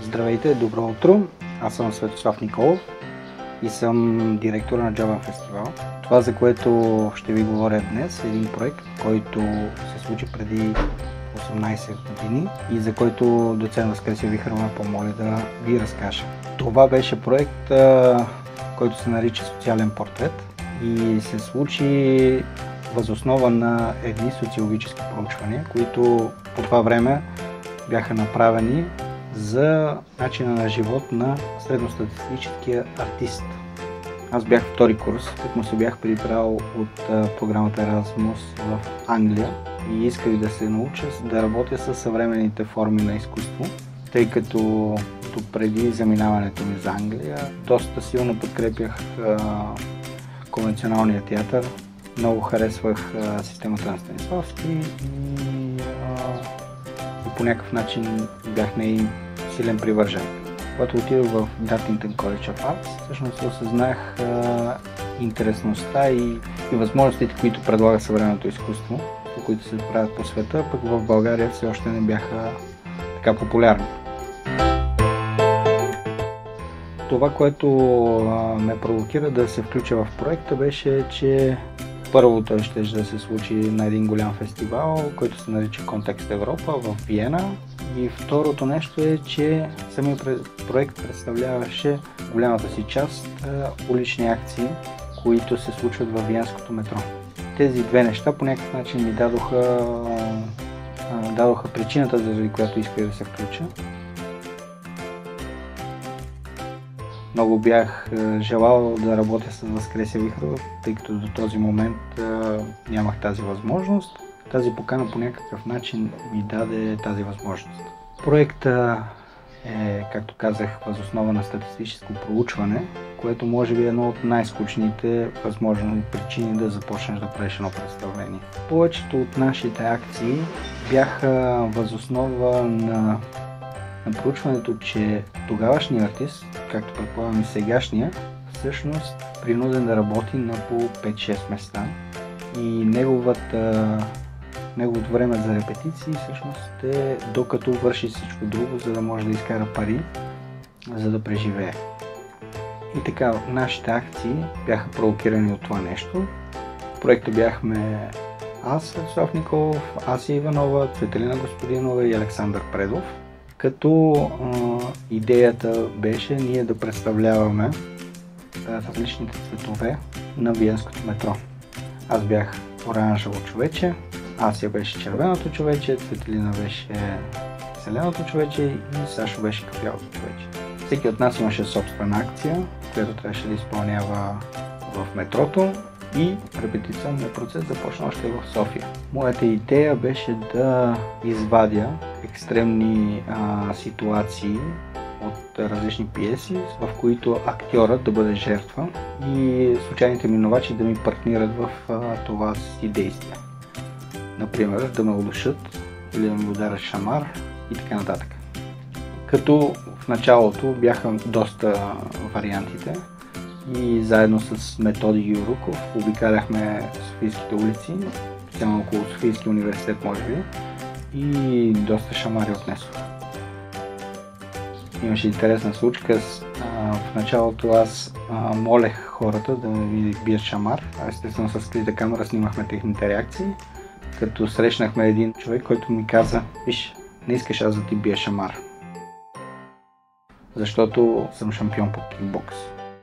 Здравейте, добро утро! Аз съм Светослав Николов и съм директор на Джовен фестивал. Това, за което ще ви говоря днес, е един проект, който се случи преди 18 години и за който доцент Възкресия Вихрова ме помоли да ви разкажа. Това беше проект, който се нарича Социален портрет и се случи въз основа на едни социологически проучвания, които по това време бяха направени за начина на живот на средностатистическия артист. Аз бях втори курс, като му се бях прибрал от програмата Erasmus в Англия и исках да се науча да работя с съвременните форми на изкуство, тъй като преди заминаването ми за Англия доста силно подкрепях конвенционалния театър. Много харесвах системата на Станиславски и по някакъв начин бях нейн силен привърженик. Когато отидох в Dartington College of Arts, всъщност осъзнах интересността и възможностите, които предлага съвременното изкуство, които се правят по света, пък в България все още не бяха така популярни. Това, което ме провокира да се включа в проекта, беше, че първо той ще да се случи на един голям фестивал, който се нарича Контекст Европа в Виена. И второто нещо е, че самият проект представляваше голямата си част улични акции, които се случват във Виенското метро. Тези две неща по някакъв начин ми дадоха причината, заради която исках да се включа. Много бях желал да работя с Възкресия Вихрова, тъй като до този момент нямах тази възможност. Тази покана по някакъв начин ми даде тази възможност. Проектът е, както казах, въз основа на статистическо проучване, което може би е едно от най-скучните възможни причини да започнеш да правиш едно представление. Повечето от нашите акции бяха въз основа на проучването, че тогавашният артист, както предполагам и сегашния, всъщност принуден да работи на по 5-6 места и неговото време за репетиции всъщност е докато върши всичко друго, за да може да изкара пари, за да преживее. И така, нашите акции бяха провокирани от това нещо. В проекта бяхме аз, Светослав Николов, Ася Иванова, Цветелина Господинова и Александър Предов. Като идеята беше ние да представляваме различните цветове на Виенското метро. Аз бях оранжево човече, Ася беше червеното човече, Цветелина беше зеленото човече и Сашо беше кафявото човече. Всеки от нас имаше собствена акция, която трябваше да изпълнява в метрото и репетиционният процес започна още в София. Моята идея беше да извадя екстремни ситуации от различни пиеси, в които актьорът да бъде жертва и случайните минувачи да ми партнират в това си действие. Например, да ме удушат или да ми ударят шамар и така нататък. Като в началото бяха доста вариантите и заедно с Методи Юруков обикаляхме Софийските улици, специално около Софийския университет може би, и доста шамари отнесох. Имаше интересна случка. В началото аз молех хората да ми бият шамар. Естествено с скрита камера снимахме техните реакции, като срещнахме един човек, който ми каза: виж, не искаш аз да ти бия шамар, защото съм шампион по кикбокс.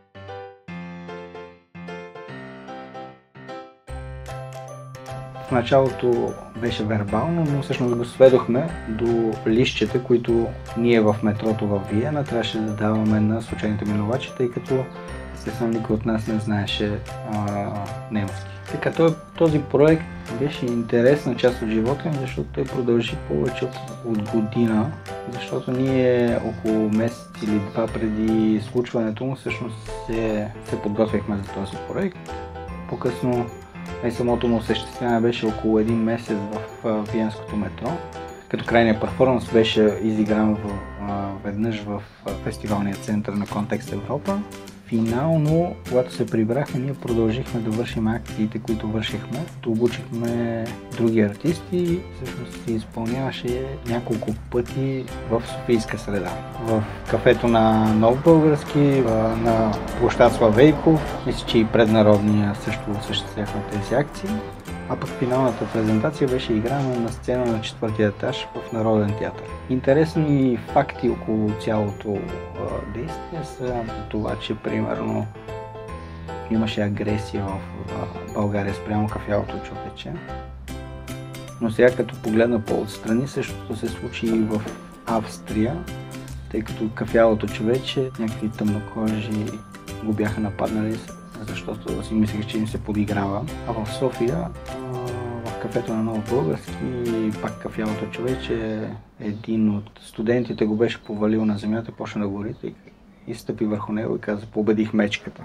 В началото беше вербално, но всъщност го сведохме до листчета, които ние в метрото в Виена трябваше да даваме на случайните минувачи, тъй като естествено никой от нас не знаеше немски. Така, този проект беше интересна част от живота ми, защото той продължи повече от година, защото ние около месец или два преди случването му всъщност се подготвихме за този проект. По-късно самото му осъществяване беше около един месец в Виенското метро, като крайният перформанс беше изигран веднъж в фестивалния център на Контекст Европа. Финално, когато се прибрахме, ние продължихме да вършим акциите, които вършихме. Обучихме други артисти и всъщност се изпълняваше няколко пъти в софийска среда. В кафето на Нов Български, на площад Славейков, мисля, че и преднародния също осъществяхме тези акции. А пък финалната презентация беше играна на сцена на 4-ти етаж в Народен театър. Интересни факти около цялото действие са това, че примерно имаше агресия в България спрямо кафявото човече. Но сега като погледна по-отстрани, същото се случи и в Австрия, тъй като кафявото човече, някакви тъмнокожи го бяха нападнали, защото си мислех, че им се подиграва. А в София, в кафето на Нов Български, пак кафявото човече, един от студентите го беше повалил на земята, почна да гори и стъпи върху него и каза: "Победих мечката."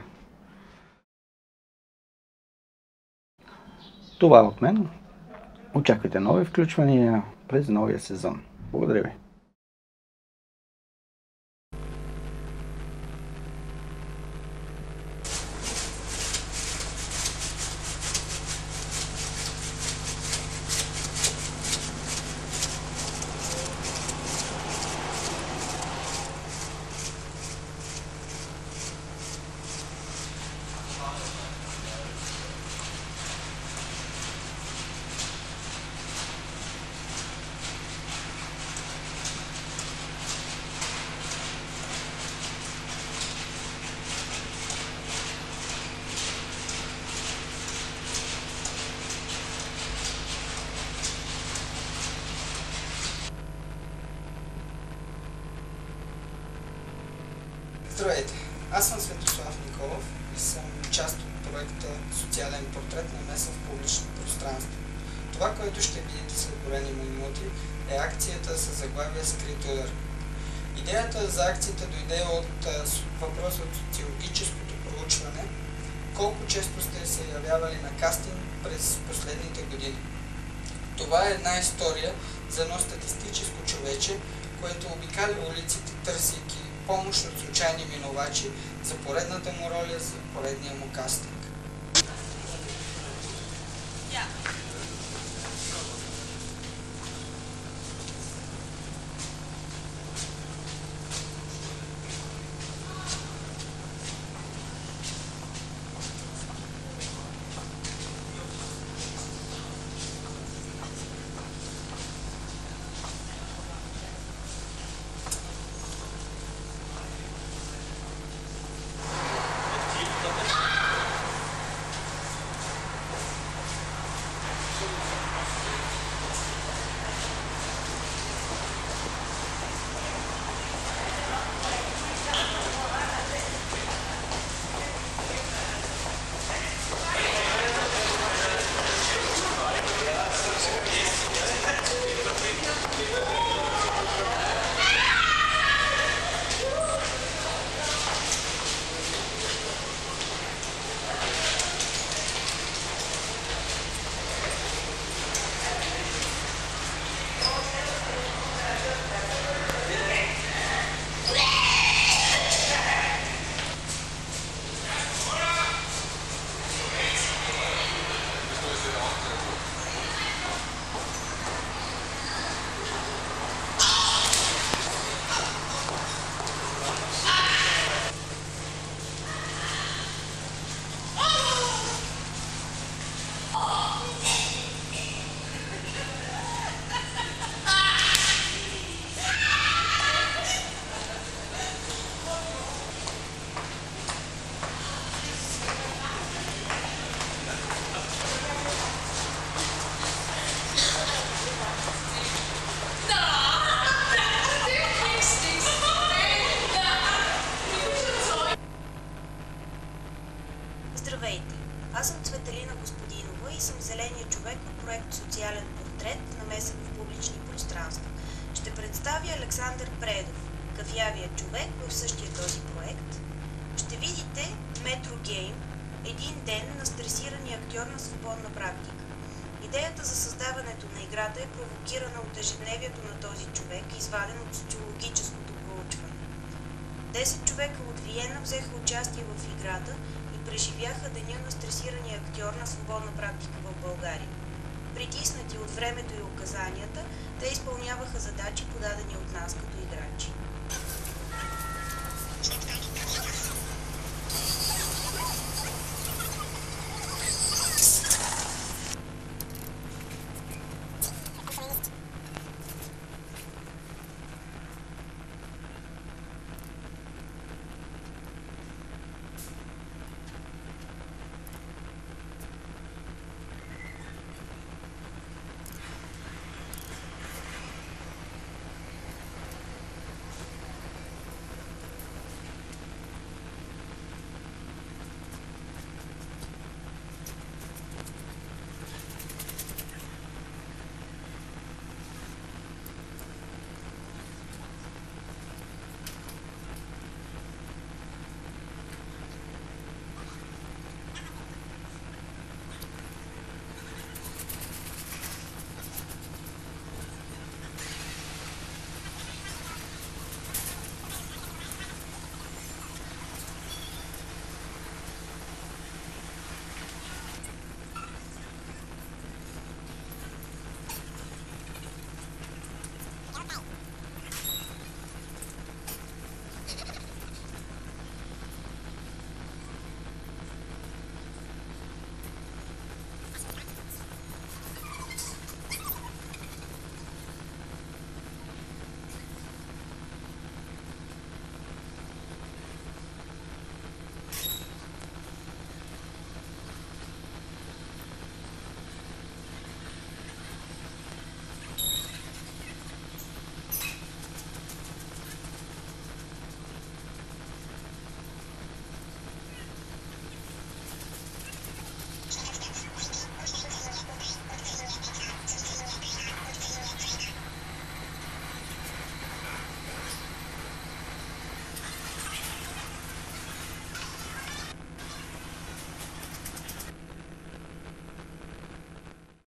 Това е от мен. Очаквайте нови включвания през новия сезон. Благодаря ви! Здравейте! Аз съм Светослав Николов и съм част от проекта "Социален портрет на меса в публично пространство". Това, което ще видите след броени минути, е акцията с заглавие "Скрит удар". Идеята за акцията дойде от въпроса от социологическото проучване: колко често сте се явявали на кастинг през последните години. Това е една история за едно статистическо човече, което обикаля улиците, търсейки помощ от случайни минувачи за поредната му роля, за поредния му кастинг. Здравейте! Аз съм Цветелина Господинова и съм зеленият човек по проект "Социален портрет на меса в публични пространства". Ще представя Александър Предов, кафявият човек в същия този проект. Ще видите Метро Гейм, един ден на стресирания актьор на свободна практика. Идеята за създаването на играта е провокирана от ежедневието на този човек, изваден от социологическото проучване. 10 човека от Виена взеха участие в играта и преживяха деня на стресирания актьор на свободна практика в България. Притиснати от времето и указанията, те изпълняваха задачи, подадени от нас